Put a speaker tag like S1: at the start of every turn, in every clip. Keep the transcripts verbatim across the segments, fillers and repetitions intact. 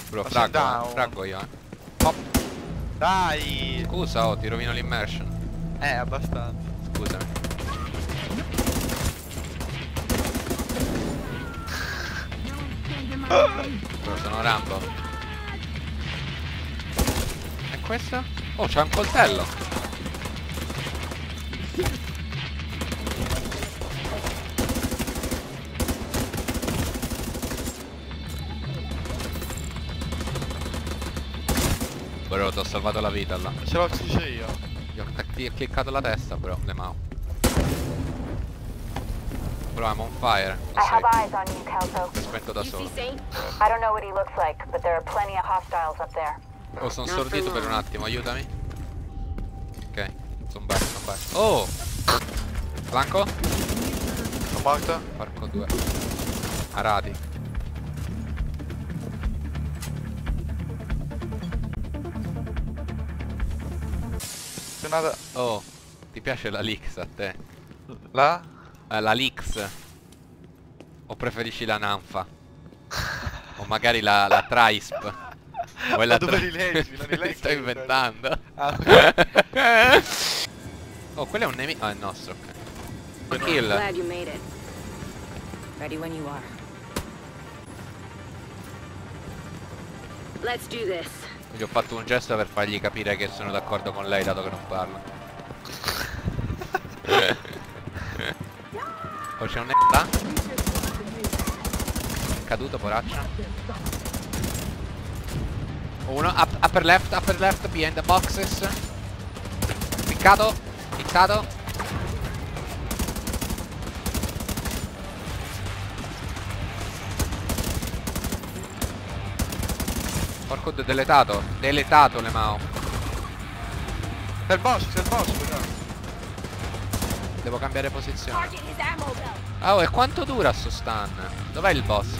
S1: Bro,
S2: Ma
S1: fraggo,
S2: c'è
S1: eh. Fraggo io, eh. Oh.
S2: Dai!
S1: Scusa, oh, ti rovino l'immersion.
S2: Eh, abbastanza.
S1: Scusami. Bro, sono Rambo. E questo? Oh, c'è un coltello. Bro, ti ho salvato la vita là.
S2: Ce l'ho ucciso io.
S1: Gli ho, ti ho cliccato la testa, bro, le mau. Bro, I'm on fire.
S3: I have eyes on you, Kelso.
S1: Mi spento da solo.
S3: I don't know what he looks like, but there are plenty of hostiles up there.
S1: Oh, sono stordito per un attimo, aiutami. Ok, sono back, sono back. Oh! Flanco?
S2: Sono morto.
S1: Porco due. Arati.
S2: C'è una...
S1: Oh, ti piace la Lix a te?
S2: La?
S1: Eh, la Lix. O preferisci la Nanfa? O magari la, la Trisp? O è la
S2: dove
S1: tra-
S2: li leggi? Non li leggi?
S1: sto inventando.
S2: Ah, ok.
S1: Oh, quello è un nemico. Ah, è il nostro, ok. Un
S4: I'm
S1: kill.
S4: glad you made it. Ready when you are. Let's do this.
S1: Gli ho fatto un gesto per fargli capire che sono d'accordo con lei, dato che non parlo. Oh, c'è un ne- là? È caduto, poraccio. Uno, up, upper left, upper left, behind the boxes. Piccato, piccato. Porco de- deletato, deletato le mao.
S2: C'è il boss, c'è il boss però.
S1: Devo cambiare posizione. Oh, e quanto dura sto stun? Dov'è il boss?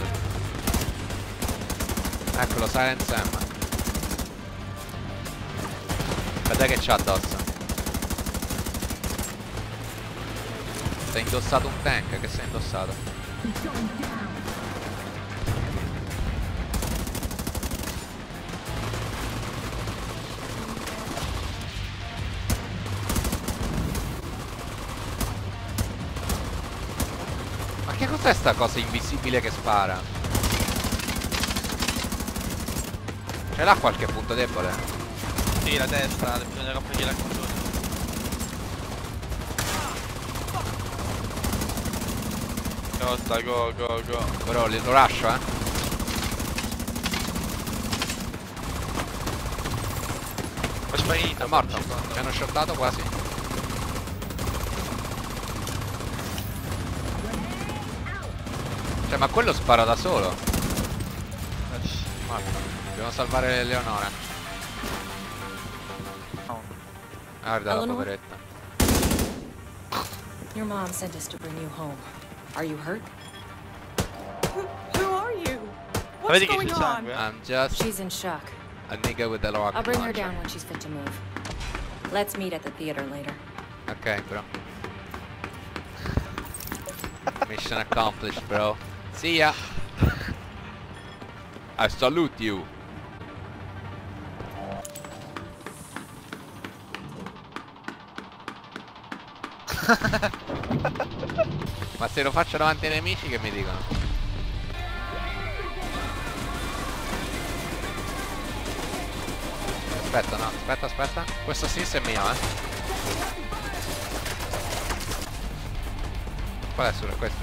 S1: Eccolo, Silent Sam. Guarda che c'ha addosso. Sei indossato un tank, che sei indossato? Ma che cos'è sta cosa invisibile che spara? Ce l'ha qualche punto debole?
S2: Sì, la destra, bisogna rompergli la controllo. Lotta, go, go, go.
S1: Però li- lo lascio, eh?
S2: È sparito.
S1: È morto. Mi hanno shottato quasi. Cioè, ma quello spara da solo. Morto. Dobbiamo salvare Leonora.
S2: No.
S1: Guarda la
S4: Eleanor?
S1: poveretta.
S4: Your mom sent us to bring you home. Are you hurt?
S5: Who are you?
S2: Ma
S5: What's
S2: vedi che
S5: going
S2: c'è
S5: on?
S2: sangue?
S1: I'm just
S4: She's in shock.
S1: a nigga with a rocket
S4: I'll bring her
S1: launcher.
S4: down when she's fit to move. Let's meet at the theater later.
S1: Ok, bro. Mission accomplished, bro. See ya. I salute you. Ma se lo faccio davanti ai nemici, che mi dicono? Aspetta, no, aspetta, aspetta. Questo sinistra è mio, eh. Qual è solo questo?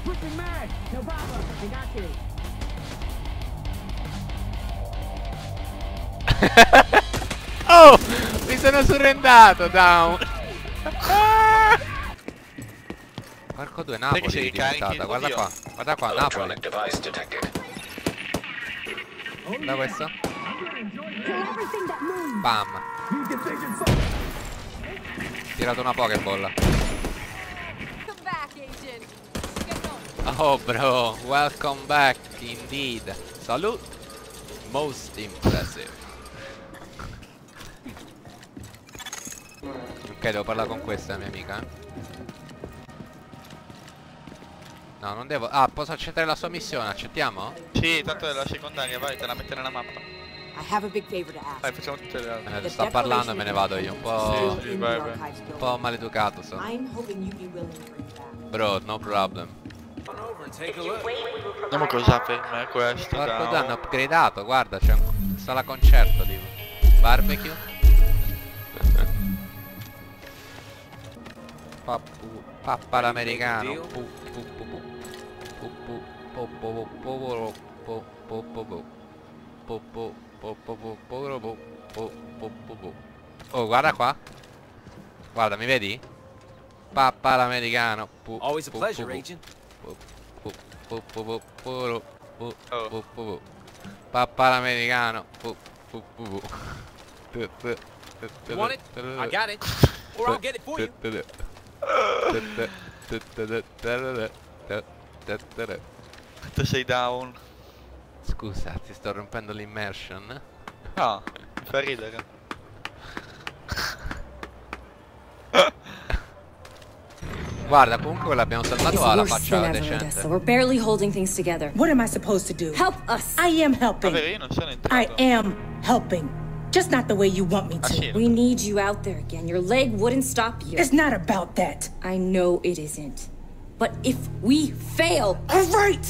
S1: Oh! Mi sono surrendato, down! Porco due, Napoli
S2: che si
S1: è
S2: ricarichi?
S1: diventata, guarda
S2: Oddio.
S1: qua, guarda qua, Napoli.
S6: Electronic device detected.
S1: Da questo? Bam! Tirato una Pokéball.
S5: Come back, agent.
S1: Oh bro, welcome back indeed. Salute. Most impressive. Ok, devo parlare con questa mia amica, eh. No, non devo. Ah, posso accettare la sua missione, accettiamo?
S2: Sì, tanto è la secondaria, vai, te la metto nella mappa.
S5: I have a big favor to ask.
S2: Vai, facciamo tutte le altre.
S1: Eh, sta parlando e me ne vado io. Un po'.
S2: Sì, sì, vai, vai.
S1: Un po' maleducato sono.
S4: I'm hoping you'd be willing to bring back.
S1: Bro, no problem.
S2: Vediamo cosa per me questo.
S1: Porco
S2: dai.
S1: danno upgradato, guarda, c'è un sala concerto tipo. Barbecue. Pappu, pappa l'americano. Pu, pu, pu, pu. Pu, pu, po, po, po, po, po, po, po. Po, po, po, po, po, po, po, po, po, po, po. Oh, guarda qua. Guarda, mi vedi? Pappa l'americano. Pu,
S6: Always a
S1: pu,
S6: pleasure,
S1: pu, pu.
S6: Agent.
S1: Pu, pu, pu, pu, pu, pu, pu,
S2: Oh.
S1: pu, pu, pu. Pappa l'americano. Pu, pu, pu, pu. Tu, tu, tu, tu,
S6: You want it?
S1: tu,
S6: I got it. Or I'll get it for you.
S1: tu, tu, tu, tu, tu, tu, tu, tu, tu, tu, tu.
S2: Tu sei down.
S1: Scusa, ti sto rompendo l'immersion.
S2: No, mi fa ridere.
S1: Guarda, comunque l'abbiamo salvato
S4: It's
S1: alla
S4: worse
S1: faccia
S4: than ever, Odessa.
S1: decente.
S4: We're barely holding things together.
S7: What am I supposed to do?
S8: Help us.
S7: I am helping.
S2: Vabbè, io non sono
S7: I
S2: entrato.
S7: am helping. Just not the way you want me
S2: Ah,
S7: to.
S2: sì.
S4: We need you out there again. Your leg wouldn't stop you.
S7: It's not about that.
S4: I know it isn't. But if we fail,
S7: All right.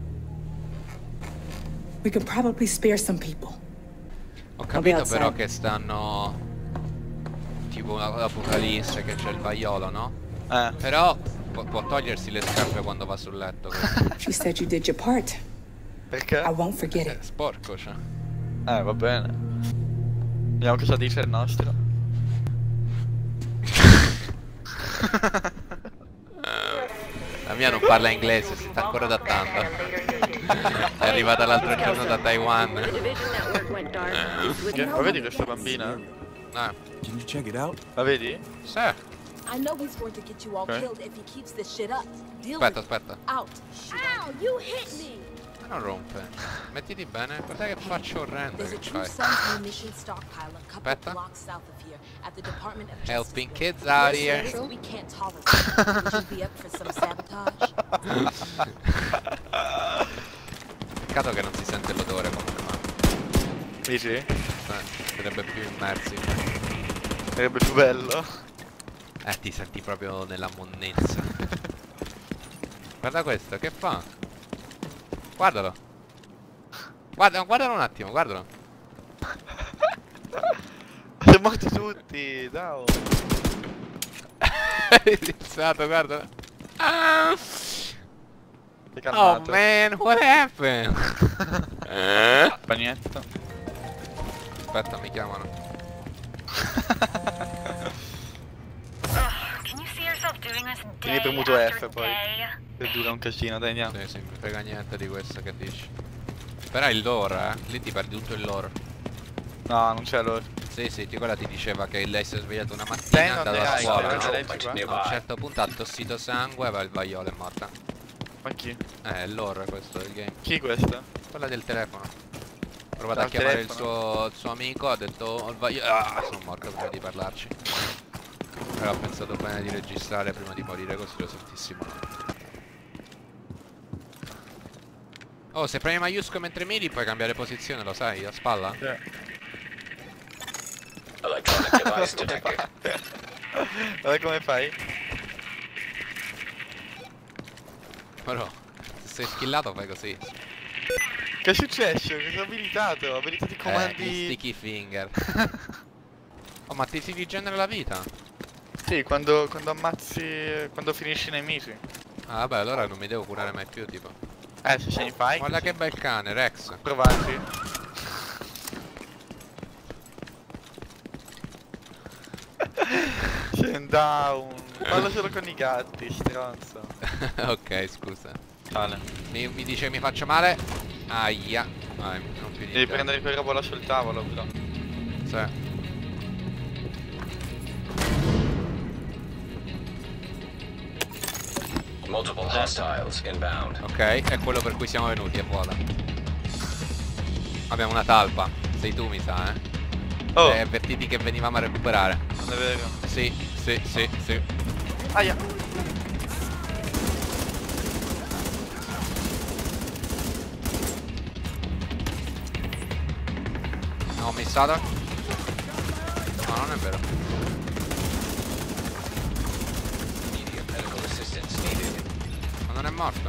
S7: We could probably spare some people.
S1: Ho capito
S4: outside.
S1: però che stanno tipo l'apocalisse, che c'è il vaiolo, no?
S2: Eh.
S1: Però può, può togliersi le scarpe quando va sul letto.
S7: You said you did your part.
S2: Perché?
S7: I won't forget
S1: È
S7: it.
S1: sporco, cioè.
S2: Eh, va bene. Vediamo cosa dice il nostro.
S1: La mia non parla inglese, si sta ancora adattando. È arrivata l'altro giorno da Taiwan.
S2: Che- Ma vedi questa bambina?
S1: Ah,
S6: Can you check it out?
S2: La vedi?
S1: sì.
S5: I know he's going to get you all
S2: Okay.
S5: killed if he keeps this shit up. Deal
S1: Aspetta,
S5: with
S1: aspetta.
S5: it. Out. Ow, you hit me.
S1: Ma non rompe. Mettiti bene. Guarda che faccia orrenda
S5: There's a
S1: che
S5: True
S1: c'hai.
S5: Sons munition stockpile a couple
S1: Aspetta.
S5: blocks south of here at the Department of Justice.
S1: Helping
S5: building.
S1: kids out
S5: This
S1: here.
S5: is what we can't tolerate. Would you be up for some sabotage?
S1: Peccato che non si sente l'odore comunque, ma
S2: Dici?
S1: eh, sarebbe più immersi.
S2: Sarebbe più bello.
S1: Eh, ti senti proprio nella monnezza. Guarda questo, che fa? Guardalo. Guarda, guardalo un attimo, guardalo.
S2: Siamo morti tutti, dai.
S1: È iniziato, guardalo. Ah!
S2: Sei
S1: Oh
S2: calmato.
S1: man, what happened?
S2: Bagnetto.
S1: Aspetta, mi chiamano.
S2: Tieni premuto F poi. Che dura un casino, dai andiamo.
S1: Sì, sì, mi frega niente di questo che dici. Però il lore, eh. Lì ti perdi tutto il lore.
S2: No, non c'è l'ora.
S1: Sì, sì, ti quella ti diceva che lei si è svegliata una
S2: Te
S1: mattina, è
S2: non
S1: andata
S2: ne
S1: a
S2: hai,
S1: scuola,
S2: guarda,
S1: no?
S2: leggi qua.
S1: A un certo punto ha tossito sangue e va il vaiolo, è morta.
S2: Ma chi?
S1: Eh, è l'horror questo del game.
S2: Chi questa?
S1: Quella del telefono. Ho provato
S2: Dal
S1: a chiamare il
S2: telefono?
S1: suo, il suo amico, ha detto "Oh, il vaiolo". Ah, sono morto prima di parlarci. Però ho pensato bene di registrare prima di morire, così lo sentissimo. Oh, se premi maiuscolo mentre miri puoi cambiare posizione, lo sai, a spalla?
S2: Guarda come fai?
S1: Però, se sei skillato fai così.
S2: Che è successo? Cosa ho abilitato? Ho abilitato i
S1: Eh,
S2: comandi.
S1: gli sticky finger. Oh, ma ti si rigenera la vita?
S2: Sì, quando, quando ammazzi. Quando finisci i nemici.
S1: Ah, vabbè, allora non mi devo curare mai più, tipo.
S2: Eh, se sei in fight.
S1: Guarda che bel cane, Rex.
S2: Provarci. Sei un down. Parlo solo con i gatti, stronzo.
S1: Ok, scusa.
S2: Vale.
S1: Mi, mi dice mi faccio male. Aia. Ah, non più
S2: Devi
S1: niente.
S2: prendere quel robo là sul tavolo, però.
S1: Sì.
S9: Multiple hostiles inbound.
S1: Ok, è quello per cui siamo venuti, è vuota. Abbiamo una talpa. Sei tu, mi sa, eh.
S2: Oh,
S1: Sei avvertiti che venivamo a recuperare.
S2: non è vero.
S1: Sì, sì, sì, sì.
S2: Aia.
S1: missato. No, non è vero.
S9: Immediate medical assistance needed.
S1: Ma non è morto.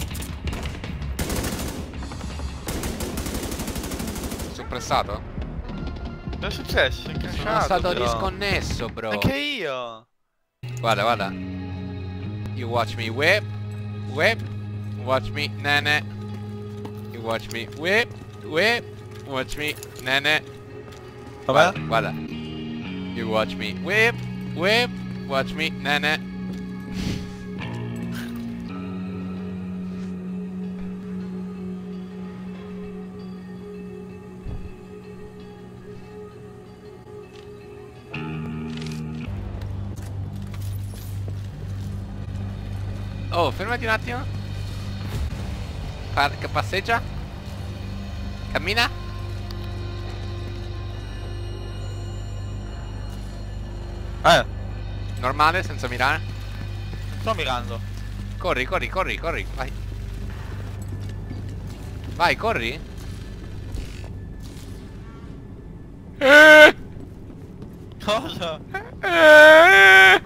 S1: Suppressato?
S2: Cosa è successo? Sono
S1: Sono
S2: crashato,
S1: stato
S2: però.
S1: disconnesso, bro.
S2: Anche io.
S1: Guarda, guarda. You watch me whip, whip, watch me nene. You watch me whip, whip, watch me nene.
S2: Vabbè?
S1: Guarda, guarda. You watch me whip, whip, watch me nene. Oh, fermati un attimo. Pa che passeggia? Cammina?
S2: Eh,
S1: Normale, senza mirare?
S2: sto mirando.
S1: Corri, corri, corri, corri, vai. Vai, corri. Eh!
S2: Cosa?
S1: Eh!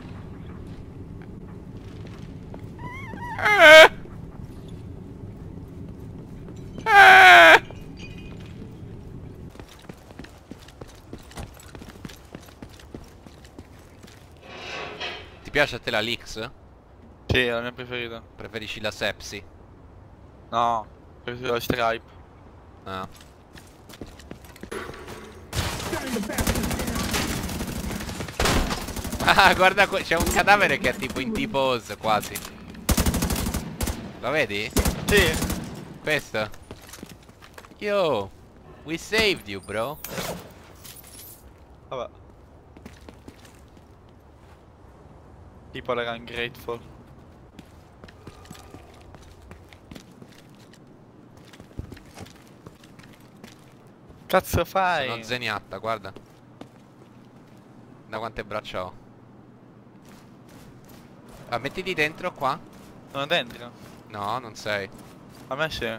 S1: Eh! Eh! Ti piace a te la Lix?
S2: Sì, è la mia preferita.
S1: Preferisci la Sepsi?
S2: No, preferisco la Stripe.
S1: Ah. Ah, guarda, c'è un cadavere che è tipo in T-pose quasi. Lo vedi?
S2: Sì.
S1: Questo. Yo, we saved you, bro.
S2: Vabbè. Tipo era ungrateful. Cazzo fai?
S1: Sono zeniatta, guarda. Da quante braccia ho. Ah, mettiti dentro qua.
S2: Sono dentro?
S1: No, non sei.
S2: A me sì.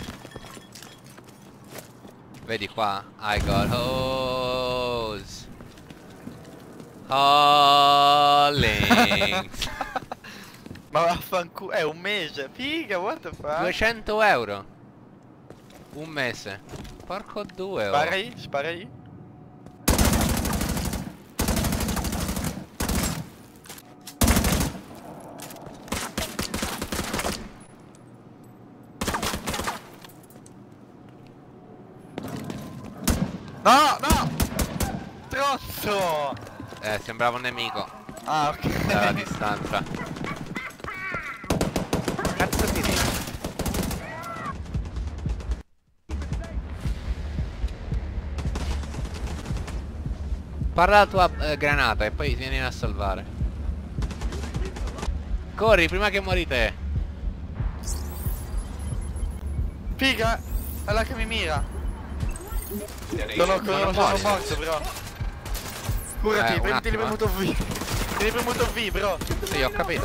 S1: Vedi qua. I got hose. Hollings.
S2: Ma vaffanculo, è un mese. Figa, what the fuck?
S1: duecento euro. Un mese. Porco due. Oh.
S2: Spara lì, spara lì. No, no! Trozzo!
S1: Eh, sembrava un nemico.
S2: Ah, ok.
S1: Dalla distanza. Cazzo ti dico? Parla la tua eh, granata e poi vieni a salvare. Corri prima che muori te.
S2: Figa, è là che mi mira. Sono,
S9: Detonation.
S2: sono, sono morto, bro. Curati,
S1: Eh, un
S2: premi- tieni
S1: attimo,
S2: premuto V. Tieni premuto V, bro.
S1: Sì, ho capito.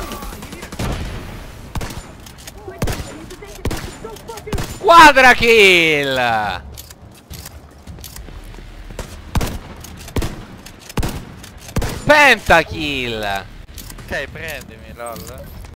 S1: Quadra kill! Pentakill!
S2: Ok, prendimi, lol.